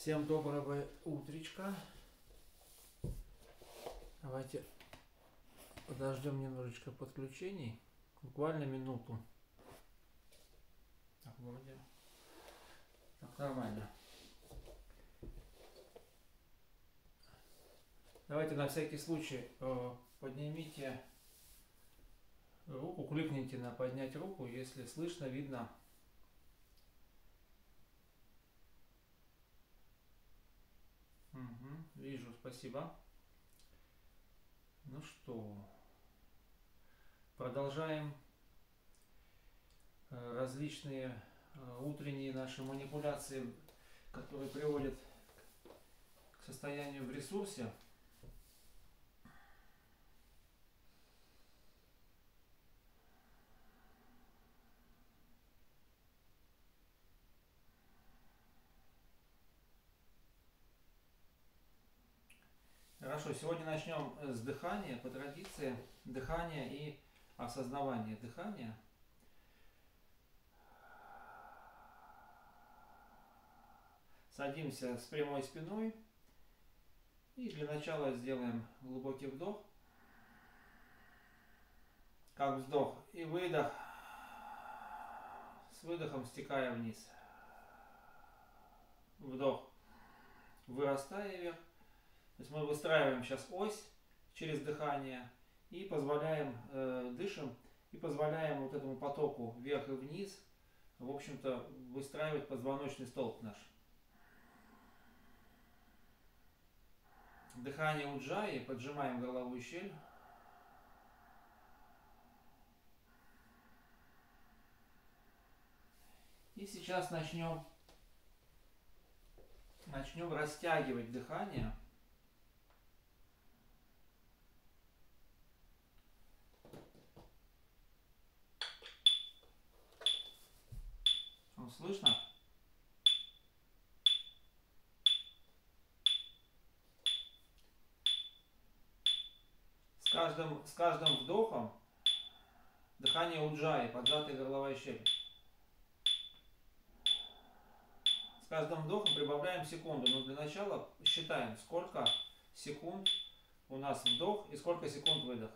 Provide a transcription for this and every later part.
Всем доброго утречка. Давайте подождем немножечко подключений. Буквально минуту. Так, вроде. Так, нормально. Давайте на всякий случай поднимите руку, кликните на поднять руку, если слышно, видно. Угу, вижу, спасибо. Ну что, продолжаем различные утренние наши манипуляции, которые приводят к состоянию в ресурсе. Хорошо, сегодня начнем с дыхания, по традиции, дыхания и осознавания дыхания. Садимся с прямой спиной и для начала сделаем глубокий вдох, как вдох и выдох, с выдохом стекая вниз. Вдох, вырастая вверх. То есть мы выстраиваем сейчас ось через дыхание и позволяем, дышим и позволяем вот этому потоку вверх и вниз, в общем-то, выстраивать позвоночный столб наш. Дыхание уджаи, поджимаем горловую щель. И сейчас начнем растягивать дыхание. Слышно? С каждым вдохом дыхание уджаи, поджатая горловая щель. С каждым вдохом прибавляем секунду, но для начала считаем, сколько секунд у нас вдох и сколько секунд выдох.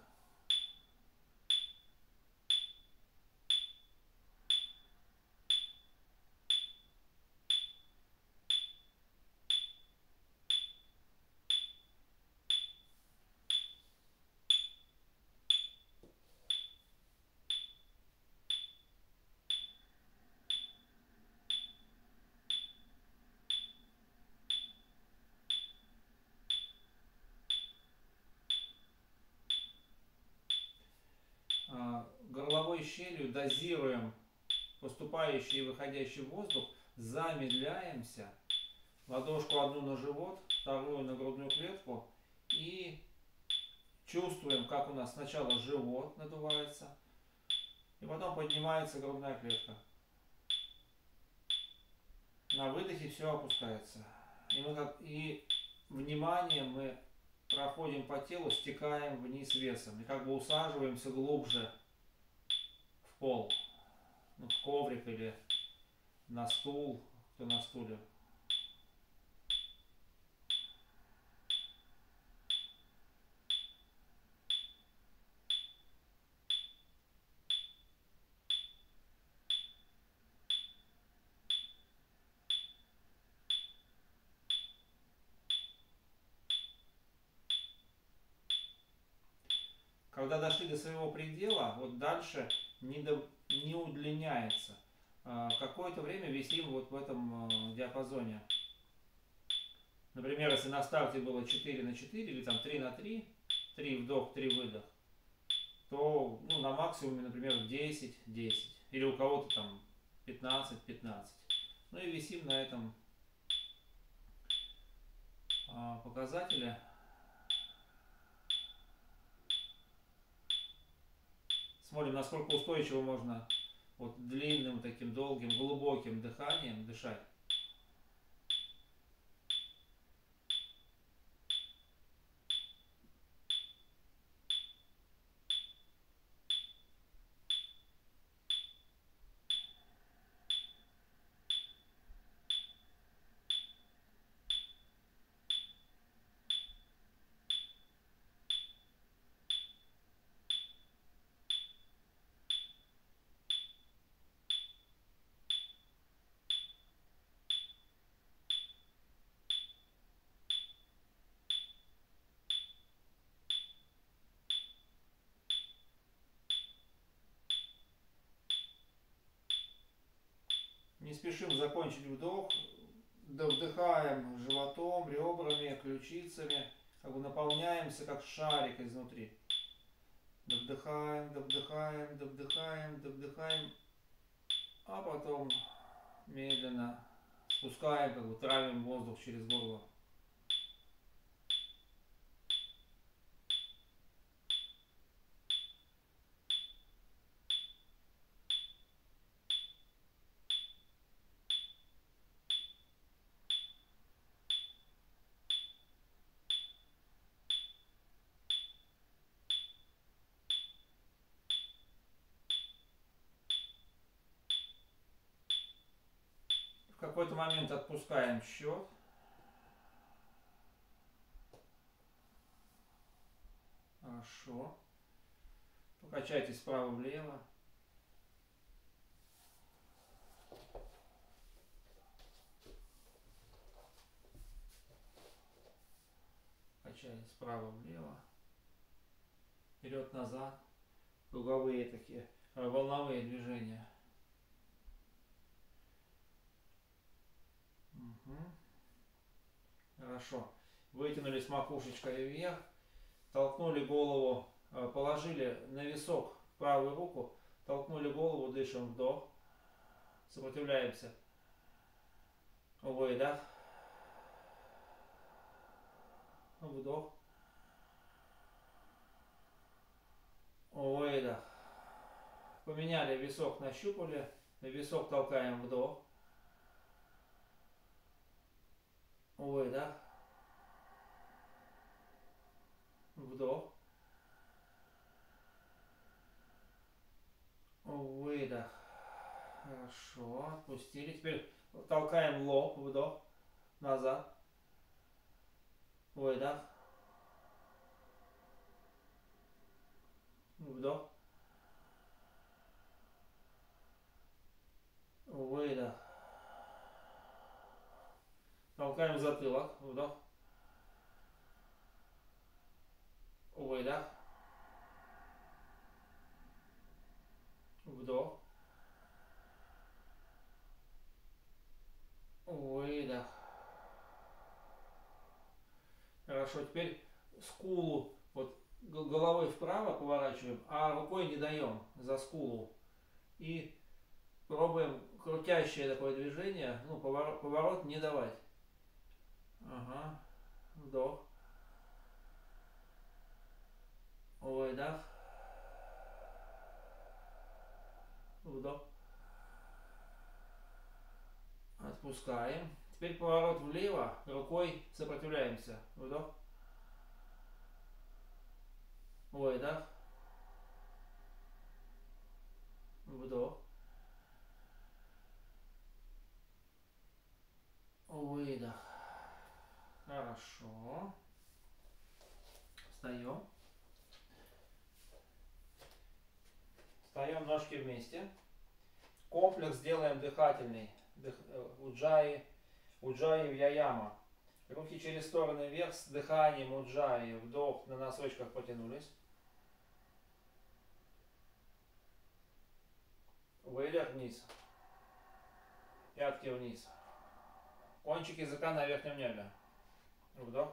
Горловой щелью дозируем поступающий и выходящий воздух, замедляемся, ладошку одну на живот, вторую на грудную клетку и чувствуем, как у нас сначала живот надувается и потом поднимается грудная клетка. На выдохе все опускается. И внимание мы проходим по телу, стекаем вниз весом и как бы усаживаемся глубже в пол, в коврик или на стул, кто на стуле. Когда дошли до своего предела, вот дальше не удлиняется. Какое-то время висим вот в этом диапазоне. Например, если на старте было 4 на 4 или там 3 на 3, 3 вдох, 3 выдох, то на максимуме, например, 10, 10. Или у кого-то там 15, 15. Ну и висим на этом показателе. Смотрим, насколько устойчиво можно вот длинным, таким долгим, глубоким дыханием дышать. Не спешим закончить вдох. Вдыхаем животом, ребрами, ключицами. Как бы наполняемся, как шарик изнутри. Вдыхаем, вдыхаем, вдыхаем, вдыхаем. А потом медленно спускаем, как бы травим воздух через горло. В какой-то момент отпускаем счет. Хорошо. Покачайтесь вправо-влево. Качаем справа-влево. Вперед-назад. Круговые такие, волновые движения. Угу. Хорошо. Вытянулись макушечкой вверх. Толкнули голову, положили на висок правую руку. Толкнули голову, дышим, вдох. Сопротивляемся. Выдох. Вдох. Выдох. Поменяли висок, нащупали. На висок толкаем, вдох. Выдох. Вдох. Выдох. Хорошо. Отпустили. Теперь толкаем лоб. Вдох. Назад. Выдох. Вдох. Выдох. Толкаем затылок. Вдох. Выдох. Вдох. Выдох. Хорошо, теперь скулу вот головой вправо поворачиваем, а рукой не даем за скулу. И пробуем крутящее такое движение, ну, поворот не давать. Ага. Вдох. Выдох. Вдох. Отпускаем. Теперь поворот влево, рукой сопротивляемся. Вдох. Выдох. Вдох. Выдох. Хорошо. Встаем. Встаем, ножки вместе. Комплекс делаем дыхательный. Уджаи Вьяяма. Руки через стороны вверх с дыханием уджаи. Вдох, на носочках потянулись. Выдох вниз. Пятки вниз. Кончик языка на верхнем небе. Вдох.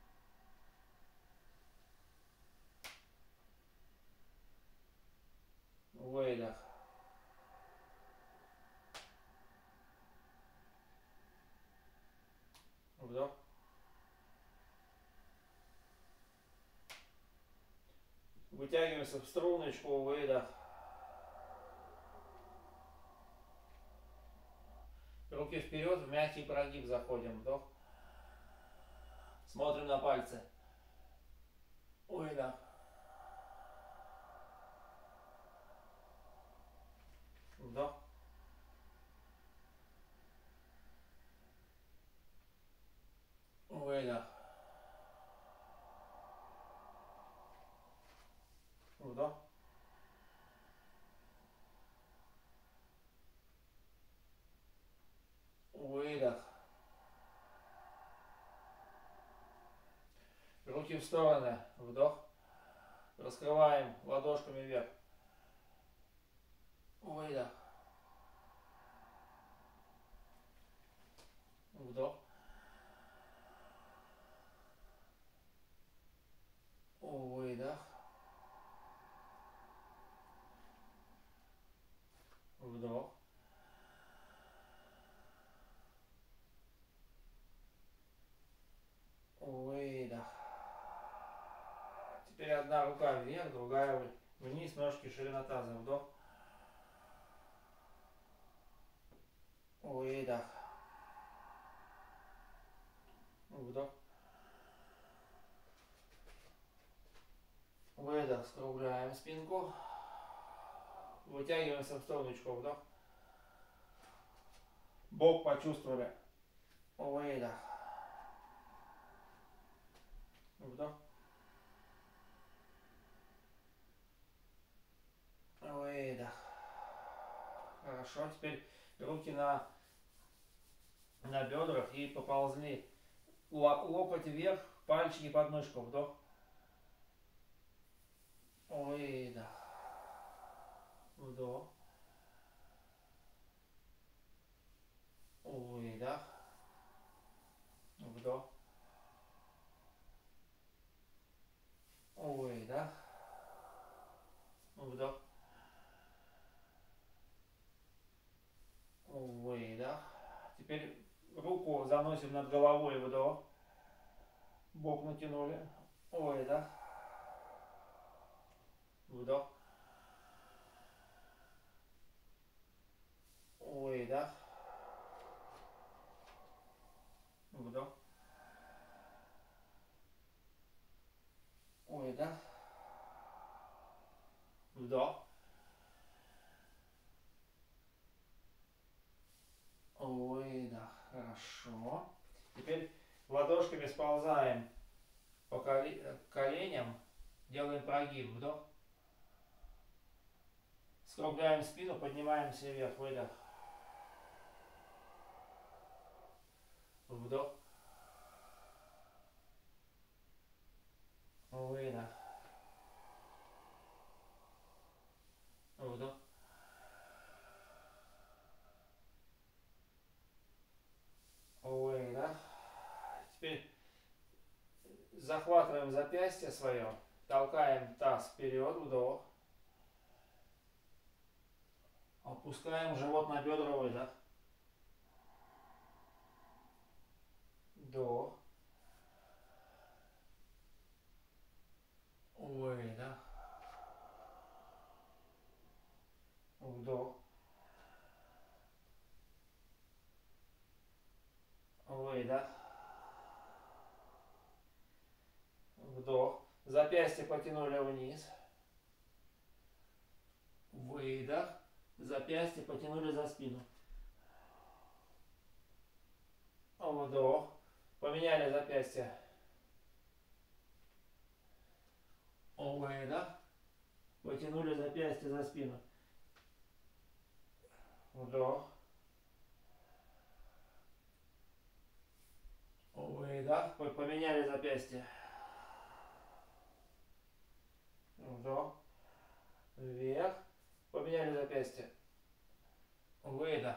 Выдох. Вдох. Вытягиваемся в струночку. Выдох. Руки вперед, в мягкий прогиб заходим. Вдох. Смотрим на пальцы. Выдох. Вдох. Выдох. Вдох. Выдох. Руки в стороны. Вдох. Раскрываем ладошками вверх. Выдох. Вдох. Выдох. Вдох. Выдох. Теперь одна рука вверх, другая вниз, ножки, ширина таза. Вдох. Выдох. Вдох. Выдох. Скругляем спинку. Вытягиваемся в сторону. Вдох. Бок почувствовали. Выдох. Вдох. Выдох. Хорошо. Теперь руки на бедрах и поползли. Локоть вверх, пальчики под мышку. Вдох. Выдох. Вдох. Выдох. Вдох. Выдох. Вдох. Выдох. Теперь руку заносим над головой. Вдох. Бок натянули. Выдох. Вдох. Выдох. Вдох. Выдох. Вдох. Выдох. Хорошо. Теперь ладошками сползаем по коленям. Делаем прогиб. Вдох. Скругляем спину, поднимаемся вверх. Выдох. Вдох. Выдох. Вдох. Выдох. Теперь захватываем запястье свое, толкаем таз вперед, вдох. Опускаем живот на бедра, выдох. Вдох. Выдох. Вдох. Выдох. Вдох. Запястье потянули вниз. Выдох. Запястье потянули за спину. Вдох. Поменяли запястье. Выдох. Потянули запястье за спину. Вдох. Выдох. Поменяли запястье. Вдох. Вверх. Поменяли запястье. Выдох.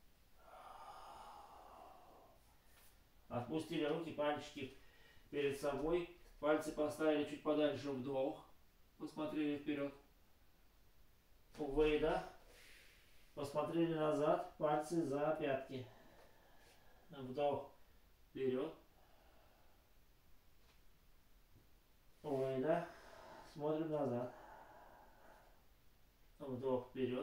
Отпустили руки, пальчики перед собой. Пальцы поставили чуть подальше. Вдох. Посмотрели вперед. Выдох. Посмотрели назад. Пальцы за пятки. Вдох. Вперед. Выдох. Смотрим назад. Вдох вперед.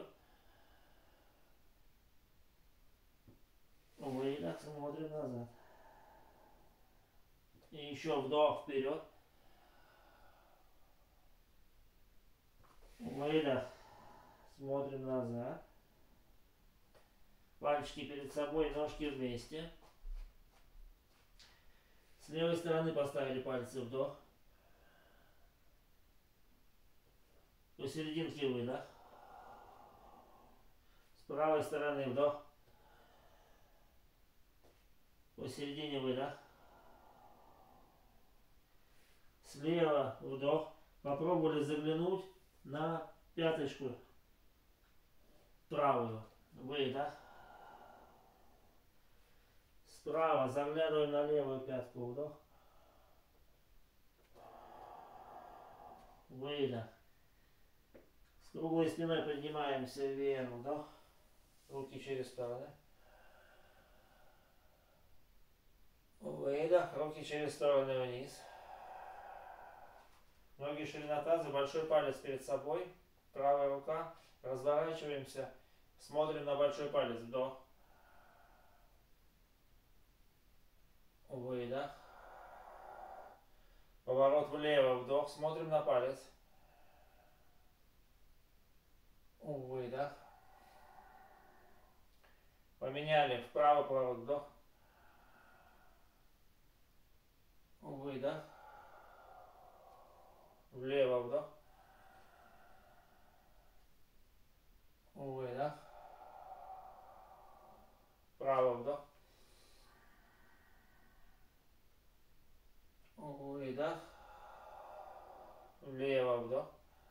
Выдох. Смотрим назад. И еще вдох вперед. Выдох. Смотрим назад. Пальчики перед собой, ножки вместе. С левой стороны поставили пальцы. Вдох. Посерединке выдох. С правой стороны вдох. Посередине выдох. Слева вдох. Попробовали заглянуть на пяточку правую. Выдох. С Справа заглядываем на левую пятку. Вдох. Выдох. С круглой спиной поднимаемся вверх. Вдох. Руки через стороны. Выдох. Руки через стороны вниз. Ноги ширина таза, большой палец перед собой. Правая рука. Разворачиваемся. Смотрим на большой палец. Вдох. Выдох. Поворот влево. Вдох. Смотрим на палец. Выдох. Поменяли. Вправо поворот. Вдох. Выдох. Влево вдох. Выдох. Вправо вдох. Выдох. Влево вдох.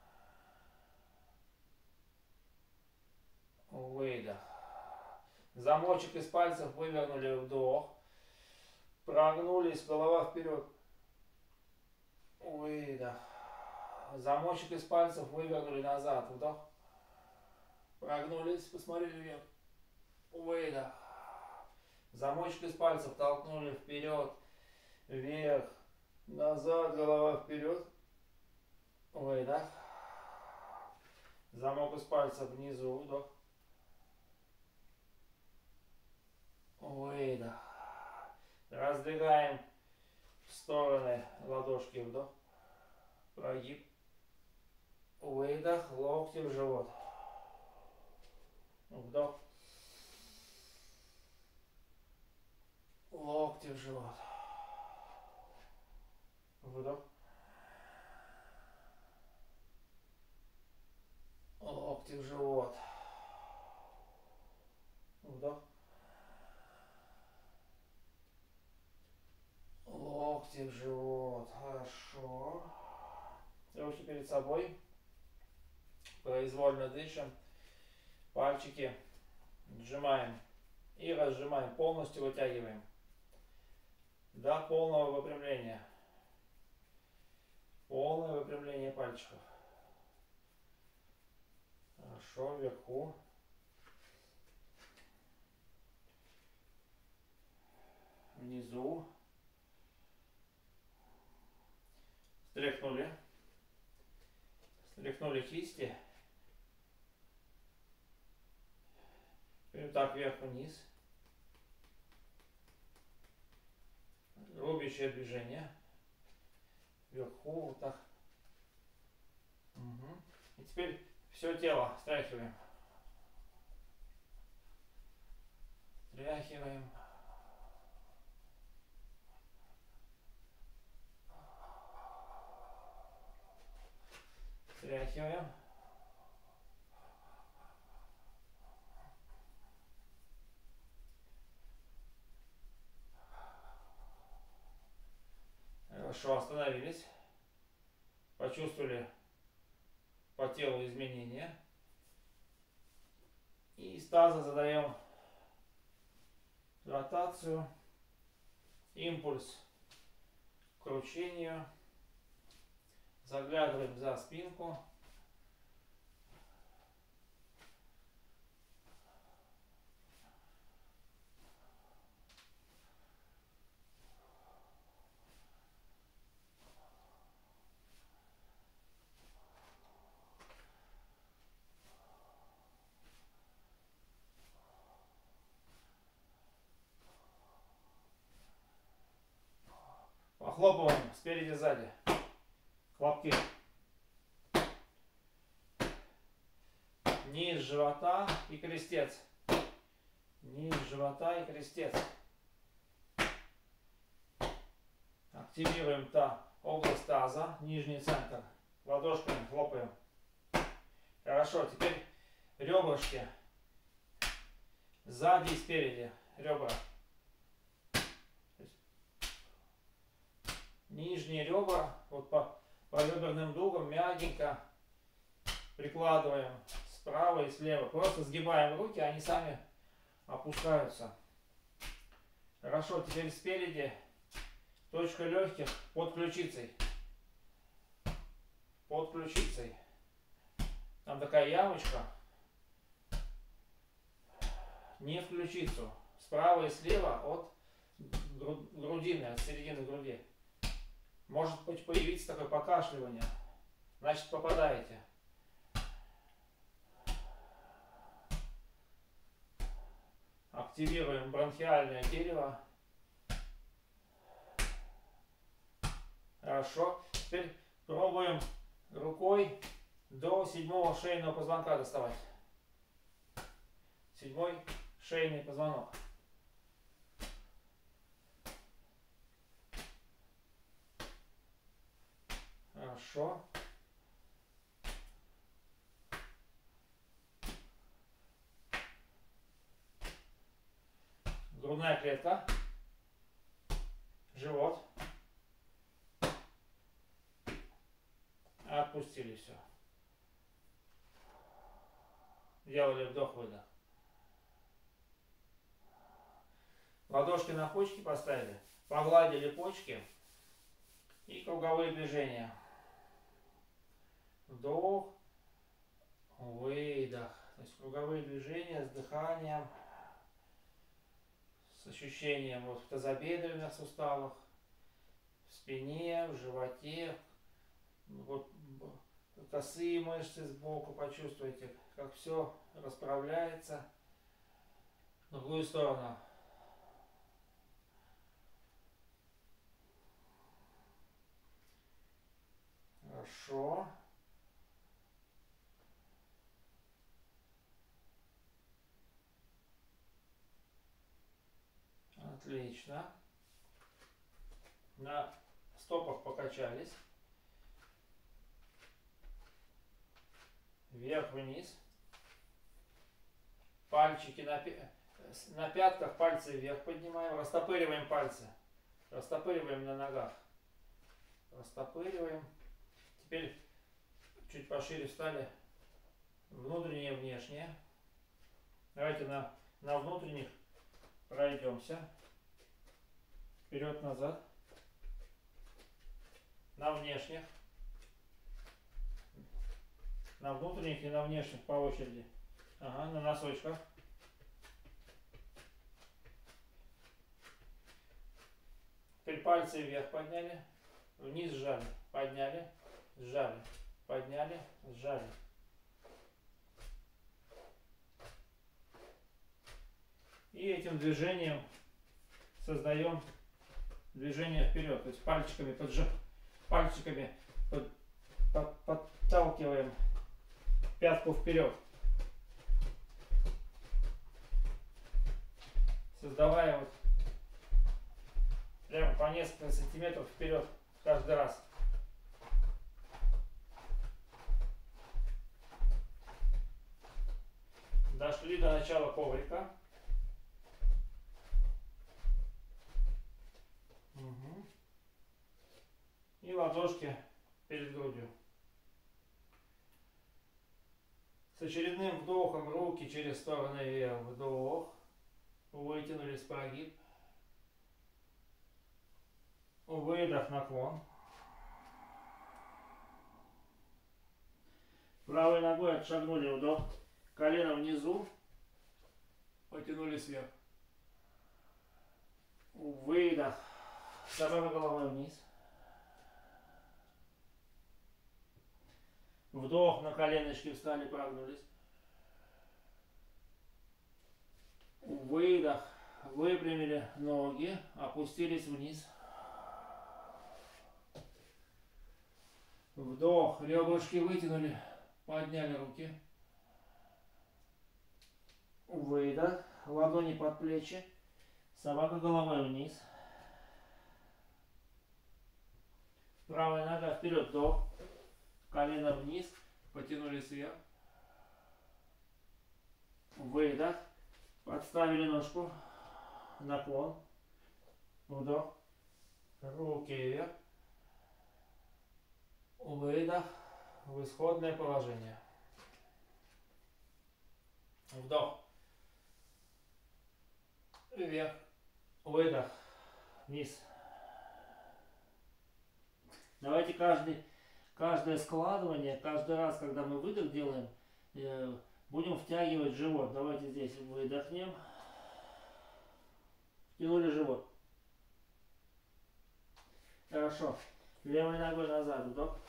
Выдох. Замочек из пальцев вывернули, вдох. Прогнулись, голова вперед. Выдох. Замочек из пальцев вывернули назад. Вдох. Прогнулись, посмотрели вверх. Выдох. Замочек из пальцев толкнули вперед. Вверх. Назад, голова вперед. Выдох. Замок из пальцев внизу. Вдох. Выдох. Раздвигаем в стороны ладошки. Вдох. Прогиб. Выдох. Локти в живот. Вдох. Локти в живот. Вдох. Локти в живот. Вдох. Локти в живот. Хорошо. Руки перед собой. Произвольно дышим. Пальчики сжимаем и разжимаем. Полностью вытягиваем. До полного выпрямления. Полное выпрямление пальчиков. Хорошо. Вверху. Внизу. Стряхнули. Стряхнули кисти. И так вверх-вниз. Рубящее движение. Вверху, вот так. Угу. И теперь все тело стряхиваем. Стряхиваем. Стряхиваем. Хорошо, остановились. Почувствовали по телу изменения. И из таза задаем ротацию, импульс к кручению. Заглядываем за спинку. Похлопываем спереди, сзади. Хлопки. Низ живота и крестец. Низ живота и крестец. Активируем область таза, нижний центр. Ладошками хлопаем. Хорошо, теперь ребрышки. Сзади и спереди ребра. Нижние ребра вот по реберным дугам мягенько прикладываем справа и слева. Просто сгибаем руки, они сами опускаются. Хорошо, теперь спереди точка легких под ключицей. Под ключицей. Там такая ямочка. Не в ключицу. Справа и слева от грудины, от середины груди. Может быть появиться такое покашливание. Значит, попадаете. Активируем бронхиальное дерево. Хорошо. Теперь пробуем рукой до 7-го шейного позвонка доставать. 7-й шейный позвонок. Хорошо. Грудная клетка. Живот. Отпустили все. Делали вдох-выдох. Ладошки на почки поставили. Погладили почки. И круговые движения. Вдох. Выдох. То есть круговые движения с дыханием. С ощущением вот в тазобедренных суставах. В спине, в животе. Вот косые мышцы сбоку почувствуйте, как все расправляется. В другую сторону. Хорошо. Отлично. На стопах покачались. Вверх-вниз. Пальчики на пятках, пальцы вверх поднимаем. Растопыриваем пальцы. Растопыриваем на ногах. Растопыриваем. Теперь чуть пошире встали. Внутреннее, внешнее. Давайте на внутренних пройдемся. Вперед-назад. На внешних. На внутренних и на внешних по очереди. Ага, на носочках. Теперь пальцы вверх подняли. Вниз сжали. Подняли. Сжали. Подняли. Сжали. И этим движением создаем движение вперед. То есть пальчиками подталкиваем пятку вперед. Создавая вот прямо по несколько сантиметров вперед каждый раз. Дошли до начала коврика. Угу. И ладошки перед грудью. С очередным вдохом руки через стороны вверх. Вдох. Вытянулись, прогиб. Выдох, наклон. Правой ногой отшагнули, вдох. Колено внизу. Потянулись вверх. Выдох. Собака головой вниз. Вдох, на коленочки встали, прогнулись. Выдох. Выпрямили ноги, опустились вниз. Вдох, ребрышки вытянули, подняли руки. Выдох, ладони под плечи, собака головой вниз. Правая нога вперед, вдох, колено вниз, потянулись вверх. Выдох, подставили ножку, наклон, вдох, руки вверх. Выдох в исходное положение. Вдох. Вверх. Выдох. Вниз. Давайте каждое складывание, каждый раз, когда мы выдох делаем, будем втягивать живот. Давайте здесь выдохнем. Втянули живот. Хорошо. Левой ногой назад. Вдох.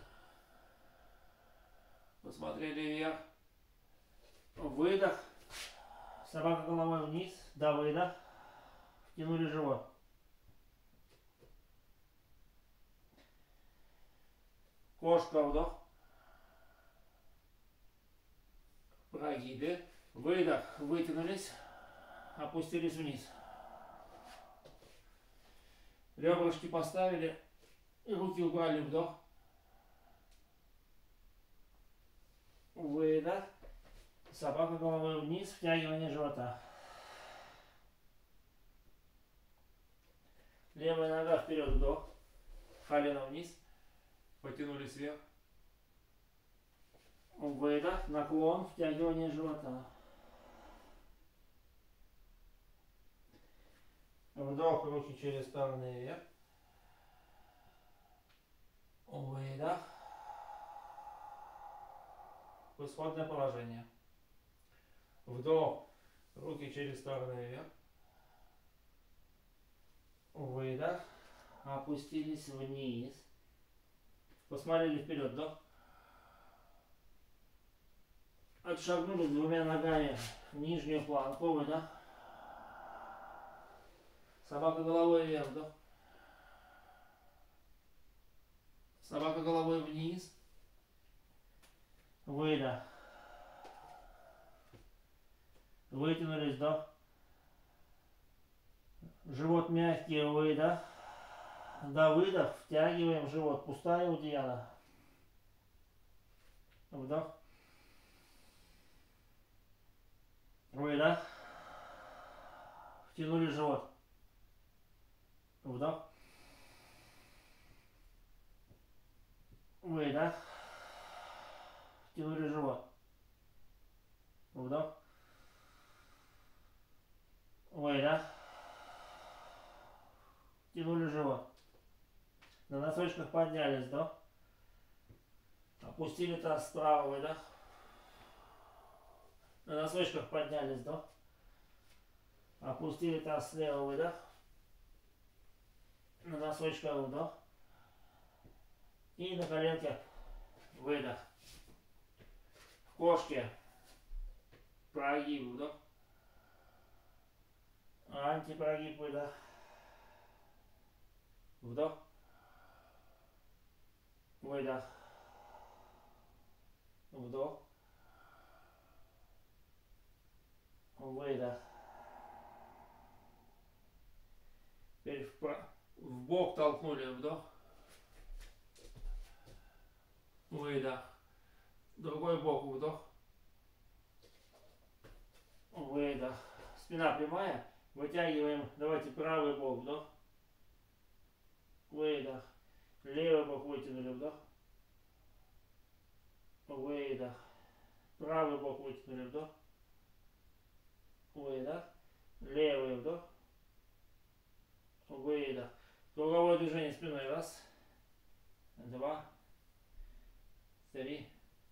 Посмотрели вверх. Выдох. Собака головой вниз. Да, выдох. Втянули живот. Кошка, вдох. Прогибы. Выдох. Вытянулись. Опустились вниз. Ребрышки поставили. Руки убрали. Вдох. Выдох. Собака головой вниз. Втягивание живота. Левая нога вперед. Вдох. Колено вниз. Потянулись вверх. Выдох. Наклон. Втягивание живота. Вдох. Руки через стороны вверх. Выдох. В исходное положение. Вдох. Руки через стороны вверх. Выдох. Опустились вниз. Посмотрели вперед. Вдох. Отшагнули двумя ногами в нижнюю планку. Выдох. Собака головой вверх. Вдох. Собака головой вниз. Выдох. Вытянулись. Вдох. Живот мягкий. Выдох. Да, выдох. Втягиваем живот. Пустая удьяна. Вдох. Выдох. Втянули живот. Вдох. Выдох. Втянули живот. Вдох. Выдох. Втянули живот. На носочках поднялись. Вдох. Опустили таз справа. Выдох. На носочках поднялись. Вдох. Опустили таз слева. Выдох. На носочках вдох. И на коленке выдох. В кошке прогиб. Вдох. Антипрогиб. Выдох. Вдох. Выдох. Вдох. Выдох. Теперь в бок толкнули. Вдох. Выдох. Другой бок. Вдох. Выдох. Спина прямая. Вытягиваем. Давайте правый бок. Вдох. Выдох. Левый бок вытянули. Вдох. Выдох. Правый бок вытянули. Вдох. Выдох. Левый вдох. Выдох. Круговое движение спиной. Раз. Два. Три.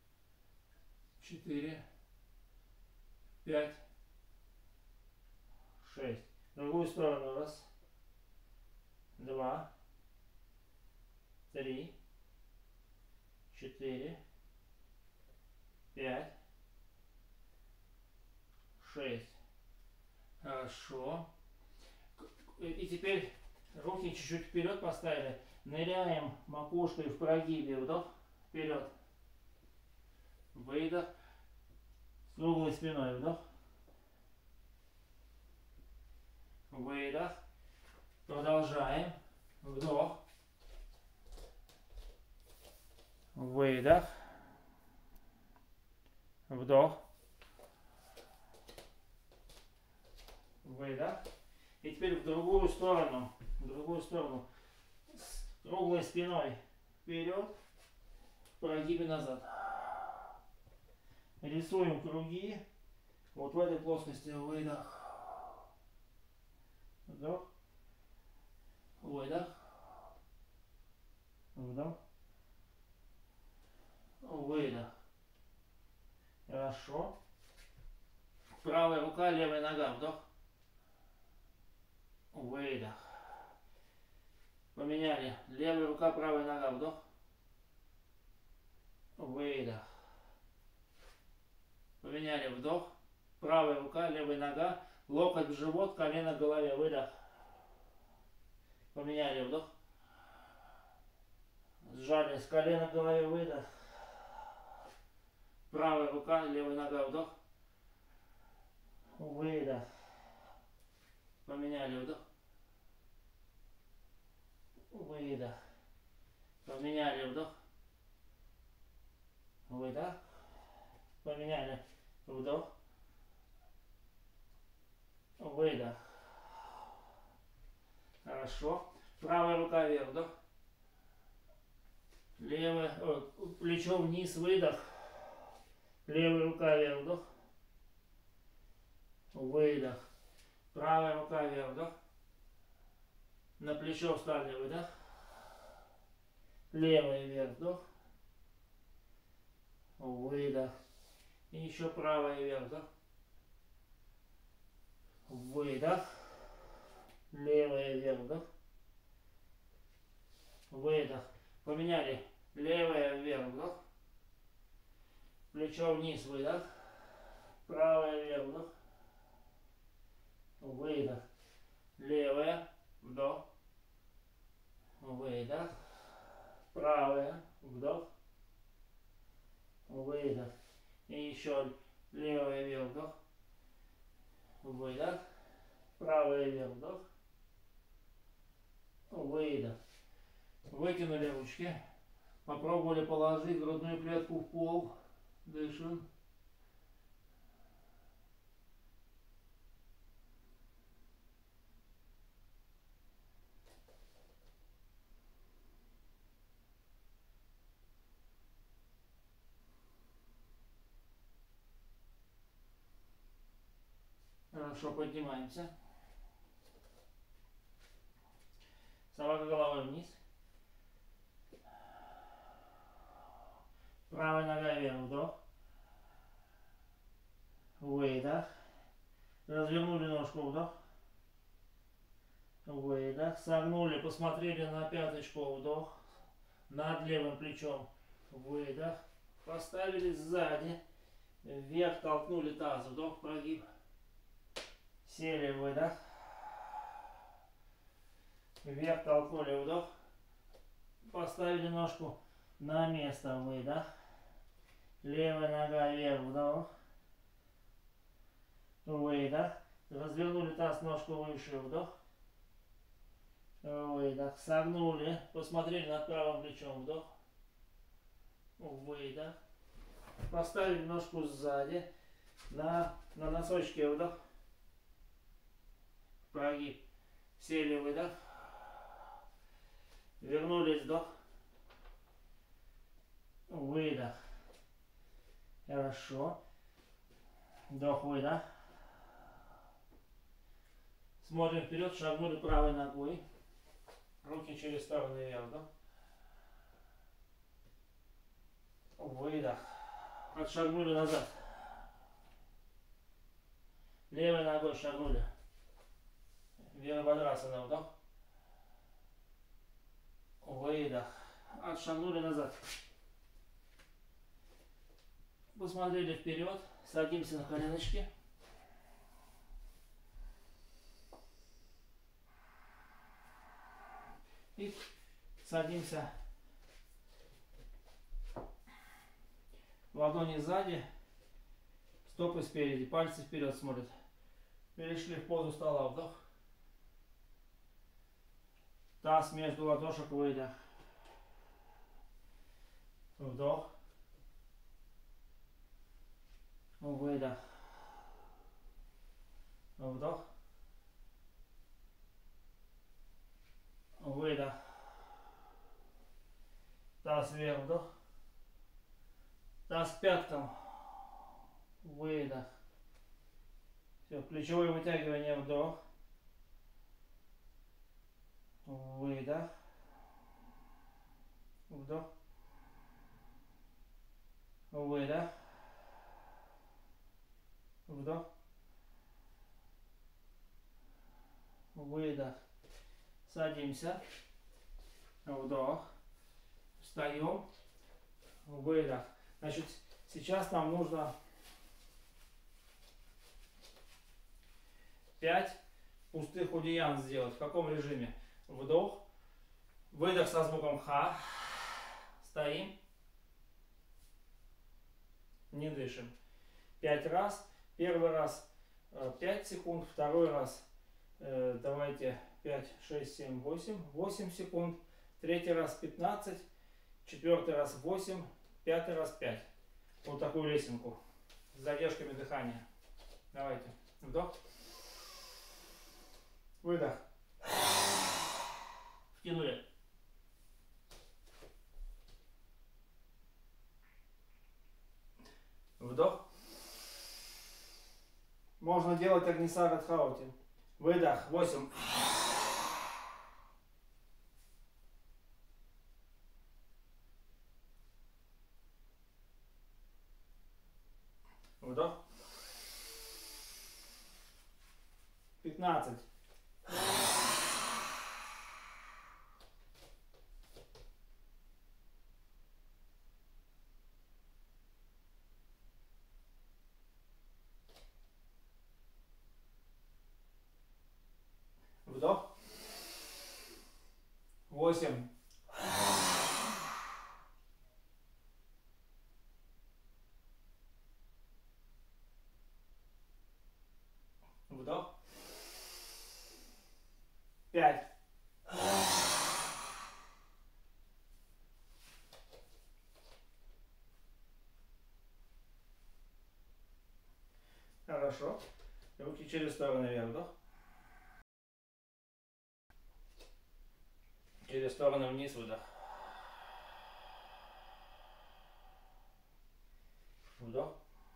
4. 5. 6. В другую сторону. Раз. Два. 3. 4. 5. 6. Хорошо. И теперь руки чуть-чуть вперед поставили. Ныряем макушкой в прогибе. Вдох. Вперед. Выдох. С круглой спиной. Вдох. Выдох. Продолжаем. Вдох. Выдох. Вдох. Выдох. И теперь в другую сторону. В другую сторону. С круглой спиной вперед. В прогибе назад. Рисуем круги. Вот в этой плоскости выдох. Вдох. Выдох. Вдох. Выдох. Хорошо. Правая рука, левая нога. Вдох. Выдох. Поменяли. Левая рука, правая нога. Вдох. Выдох. Поменяли. Вдох. Правая рука, левая нога. Локоть в живот, колено к голове. Выдох. Поменяли. Вдох. Сжали с колена к голове. Выдох. Правая рука, левая нога. Вдох. Выдох. Поменяли. Вдох. Выдох. Поменяли. Вдох. Выдох. Поменяли. Вдох. Выдох. Хорошо. Правая рука вверх. Вдох. Левая, плечо вниз. Выдох. Левая рука вверх. Вдох. Выдох. Правая рука вверх. Вдох. На плечо встали. Выдох. Левая вверх. Вдох. Выдох. И еще правая вверх. Вдох. Выдох. Левая вверх. Вдох. Выдох. Поменяли. Левая вверх. Вдох. Плечо вниз. Выдох. Правая вверх. Вдох. Выдох. Левая. Вдох. Выдох. Правая. Вдох. Выдох. И еще левая вверх. Вдох. Выдох. Правая вверх. Вдох. Выдох. Вытянули ручки. Попробовали положить грудную клетку в пол. Дышим. Хорошо, поднимаемся. Собака головой вниз. Правая нога вверх. Вдох. Выдох. Развернули ножку. Вдох. Выдох. Согнули, посмотрели на пяточку. Вдох. Над левым плечом. Выдох. Поставили сзади. Вверх толкнули таз. Вдох, прогиб. Сели, выдох. Вверх толкнули, вдох. Поставили ножку на место, выдох. Левая нога вверх, вдох. Выдох. Развернули таз, ножку выше, вдох. Выдох. Согнули, посмотрели над правым плечом, вдох. Выдох. Поставили ножку сзади. На носочке, вдох. Прогиб. Сели, выдох. Вернулись, вдох. Выдох. Хорошо. Вдох, выдох. Смотрим вперед, шагнули правой ногой. Руки через стороны вверх, вдох. Выдох. Отшагнули назад. Левой ногой шагнули. Вирабхадрасана, вдох. Выдох. Отшагнули назад. Посмотрели вперед. Садимся на коленочки. И садимся. Ладони сзади. Стопы спереди. Пальцы вперед смотрят. Перешли в позу стола. Вдох. Таз между ладошек. Выдох. Вдох. Выдох. Вдох. Выдох. Таз вверх. Вдох. Таз к пяткам. Выдох. Все, плечевое вытягивание. Вдох. выдох, вдох, выдох, вдох, выдох. Садимся, вдох, встаем, выдох. Значит, сейчас нам нужно 5 пустых удиян сделать. В каком режиме? Вдох, выдох со звуком ха, стоим, не дышим. 5 раз. Первый раз 5 секунд, второй раз давайте 5, 6, 7, 8 секунд, третий раз 15, четвертый раз 8, пятый раз 5. Вот такую лесенку с задержками дыхания. Давайте. Вдох. Выдох. Втянули. Вдох. Можно делать Агнисара Дхаути. Выдох. 8. Вдох. 15. Вдох. 8. Вдох. 5. Хорошо. Руки через стороны вверх. Вдох. Через стороны вниз. Выдох. Вдох.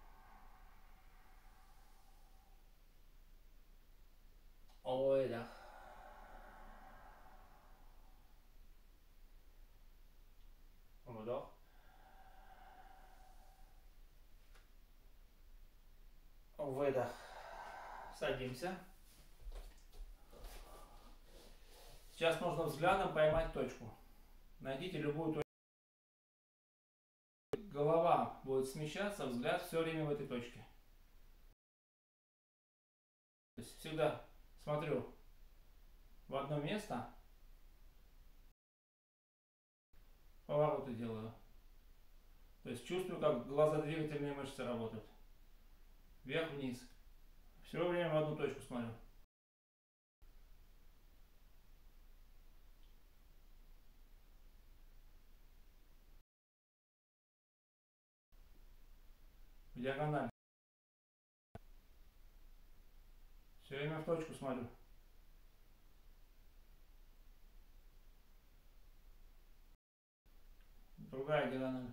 Выдох. Вдох. Выдох. Садимся. Сейчас нужно взглядом поймать точку. Найдите любую точку. Голова будет смещаться, взгляд все время в этой точке. То есть всегда смотрю в одно место, повороты делаю. То есть чувствую, как глазодвигательные мышцы работают. Вверх-вниз. Все время в одну точку смотрю. В диагональ. Все время в точку смотрю. Другая диагональ.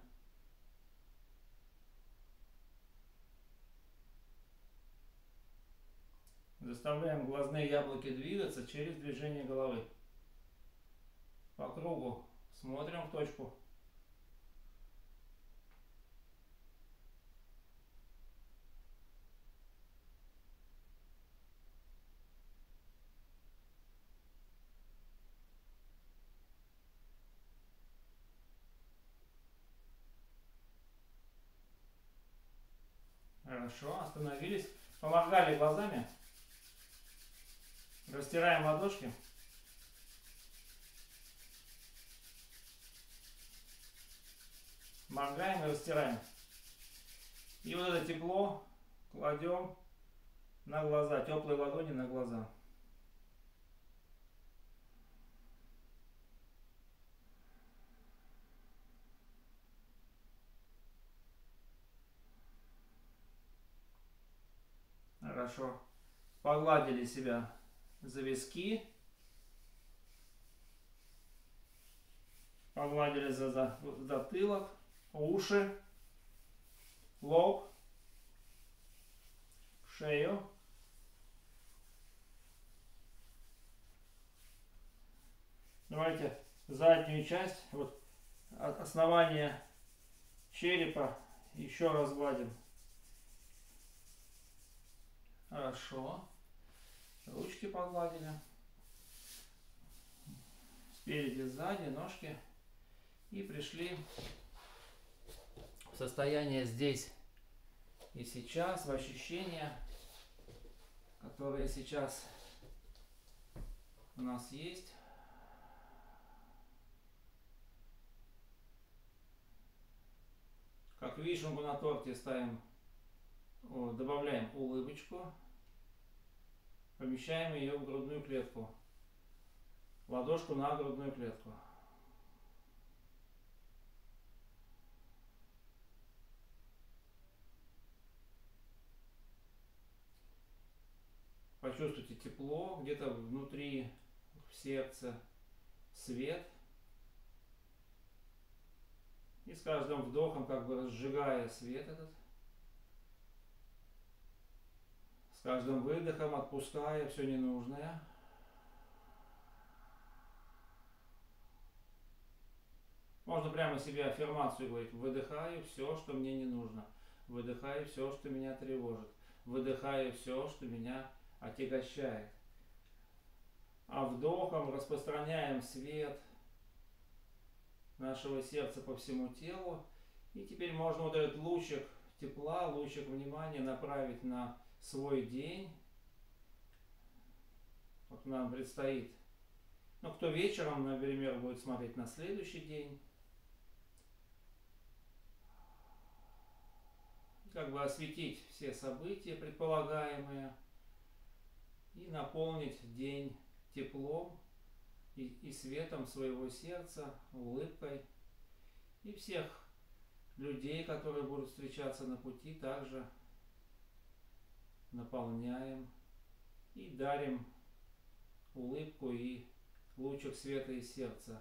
Заставляем глазные яблоки двигаться через движение головы. По кругу смотрим в точку. Хорошо, остановились. Поморгали глазами. Растираем ладошки. Моргаем и растираем. И вот это тепло кладем на глаза, теплые ладони на глаза. Хорошо. Погладили себя за виски. Погладили за затылок, уши, лоб, шею. Давайте заднюю часть, вот от основания черепа еще раз гладим. Хорошо. Ручки погладили. Спереди, сзади, ножки. И пришли в состояние здесь и сейчас, в ощущения, которые сейчас у нас есть. Как вишенку на торте ставим, добавляем улыбочку, помещаем ее в грудную клетку, ладошку на грудную клетку. Почувствуйте тепло где-то внутри, в сердце, свет. И с каждым вдохом как бы разжигая свет этот. С каждым выдохом отпуская все ненужное. Можно прямо себе аффирмацию говорить. Выдыхаю все, что мне не нужно. Выдыхаю все, что меня тревожит. Выдыхаю все, что меня отягощает. А вдохом распространяем свет нашего сердца по всему телу. И теперь можно вот этот лучик тепла, лучик внимания направить на свой день. Вот нам предстоит. Ну, кто вечером, например, будет смотреть на следующий день. Как бы осветить все события предполагаемые. И наполнить день теплом и светом своего сердца, улыбкой. И всех людей, которые будут встречаться на пути, также наполняем и дарим улыбку и лучик света из сердца.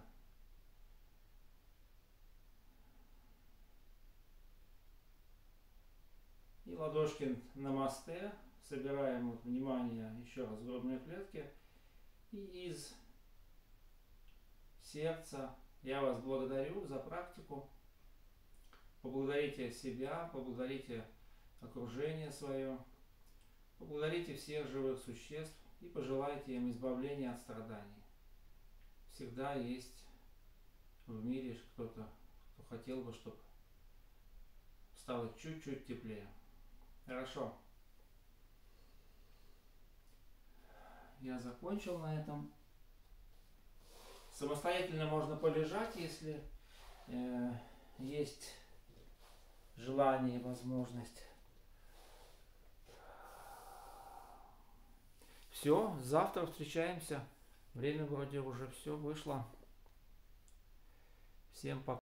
И ладошки намасте. Собираем вот внимание еще раз в грудной клетке. И из сердца я вас благодарю за практику. Поблагодарите себя, поблагодарите окружение свое, поблагодарите всех живых существ и пожелайте им избавления от страданий. Всегда есть в мире кто-то, кто хотел бы, чтобы стало чуть-чуть теплее. Хорошо. Я закончил на этом. Самостоятельно можно полежать, если есть желание и возможность. Все, завтра встречаемся. Время вроде уже все вышло. Всем пока.